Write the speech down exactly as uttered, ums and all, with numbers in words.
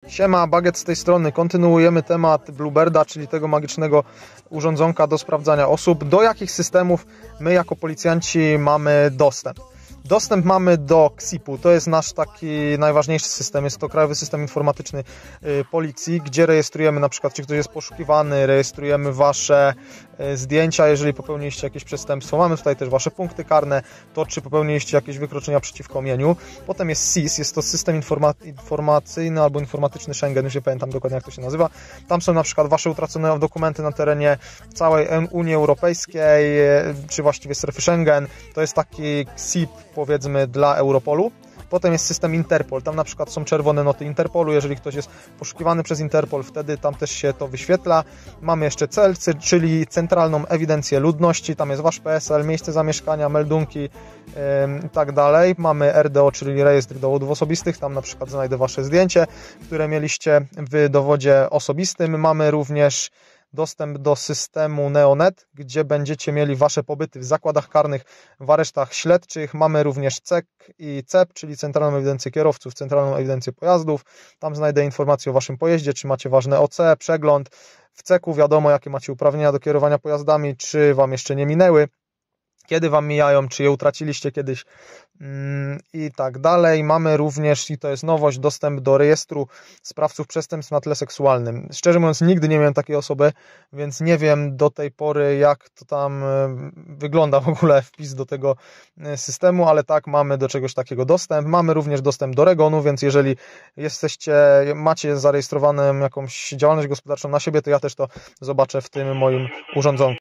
Siema, Baget z tej strony. Kontynuujemy temat Bluebirda, czyli tego magicznego urządzonka do sprawdzania osób. Do jakich systemów my jako policjanci mamy dostęp? Dostęp mamy do K S I P-u, to jest nasz taki najważniejszy system, jest to Krajowy System Informatyczny Policji, gdzie rejestrujemy na przykład, czy ktoś jest poszukiwany, rejestrujemy Wasze zdjęcia, jeżeli popełniliście jakieś przestępstwo. Mamy tutaj też Wasze punkty karne, to czy popełniliście jakieś wykroczenia przeciwko mieniu. Potem jest S I S, jest to System Informa- Informacyjny albo Informatyczny Schengen, już nie pamiętam dokładnie jak to się nazywa. Tam są na przykład Wasze utracone dokumenty na terenie całej Unii Europejskiej, czy właściwie strefy Schengen. To jest taki K S I P, powiedzmy, dla Europolu. Potem jest system Interpol, tam na przykład są czerwone noty Interpolu, jeżeli ktoś jest poszukiwany przez Interpol, wtedy tam też się to wyświetla. Mamy jeszcze C E L C, czyli Centralną Ewidencję Ludności, tam jest Wasz P S L, miejsce zamieszkania, meldunki i tak dalej. Mamy R D O, czyli Rejestr Dowodów Osobistych, tam na przykład znajdę Wasze zdjęcie, które mieliście w dowodzie osobistym. Mamy również dostęp do systemu Neonet, gdzie będziecie mieli Wasze pobyty w zakładach karnych, w aresztach śledczych. Mamy również C E K i C E P, czyli Centralną Ewidencję Kierowców, Centralną Ewidencję Pojazdów. Tam znajdę informacje o Waszym pojeździe, czy macie ważne O C, przegląd. W C E K-u wiadomo, jakie macie uprawnienia do kierowania pojazdami, czy Wam jeszcze nie minęły, kiedy Wam mijają, czy je utraciliście kiedyś i tak dalej. Mamy również, i to jest nowość, dostęp do rejestru sprawców przestępstw na tle seksualnym. Szczerze mówiąc, nigdy nie miałem takiej osoby, więc nie wiem do tej pory, jak to tam wygląda w ogóle wpis do tego systemu, ale tak, mamy do czegoś takiego dostęp. Mamy również dostęp do REGON-u, więc jeżeli jesteście, macie zarejestrowaną jakąś działalność gospodarczą na siebie, to ja też to zobaczę w tym moim urządzonku.